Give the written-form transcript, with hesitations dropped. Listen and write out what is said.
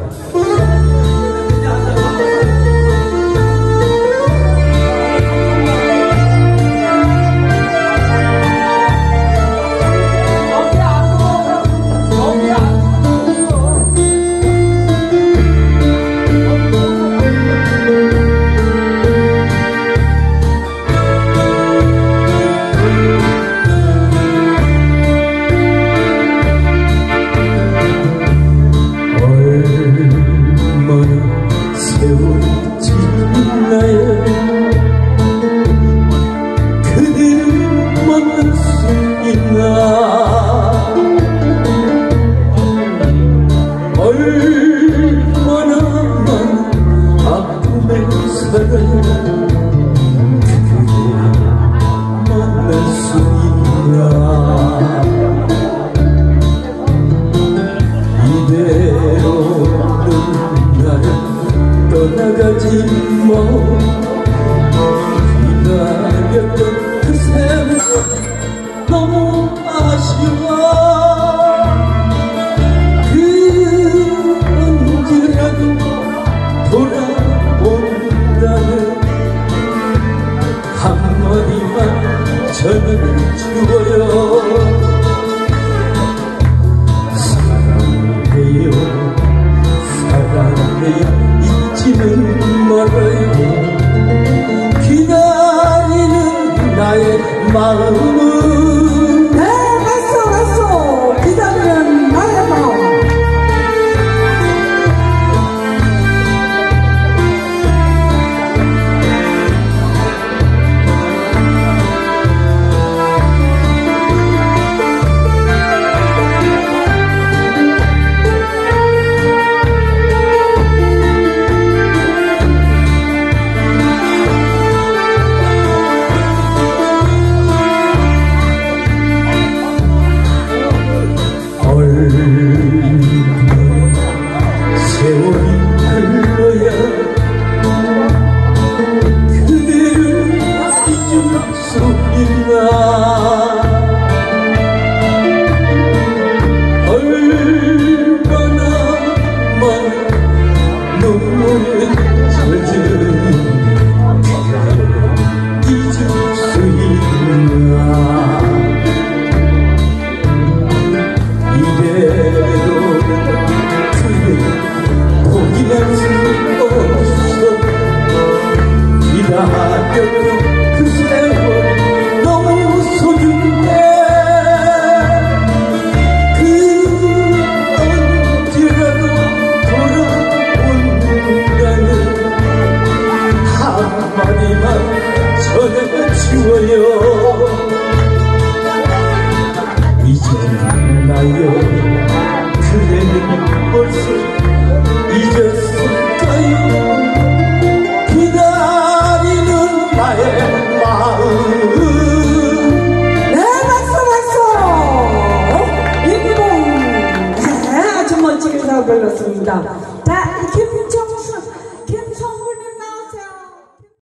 기다렸던 그 세월 너무 아쉬워. 그 언제라도 돌아온다는 한마디만 전해주어요. 사랑해요 사랑해요 잊지는 말아요. 기다리는 나의 마음은 네, 왔어 기다리는 나의 마음. 세월이 흘러야 그대를 잊을 수 있나. 얼마나 많은 눈물을 젖은 그대를 잊을 수 있나. 이대로 포기할 수 없어. 기다렸던 그 세월 너무 소중해. 그 언제라도 돌아온다는 한마디만 전해주어요. 잊었나요? 그대는 벌써 잊었을까요? 기다리는 나의 마음. 네, 박수 인공. 네, 아주 멋지게 잘 불렀습니다.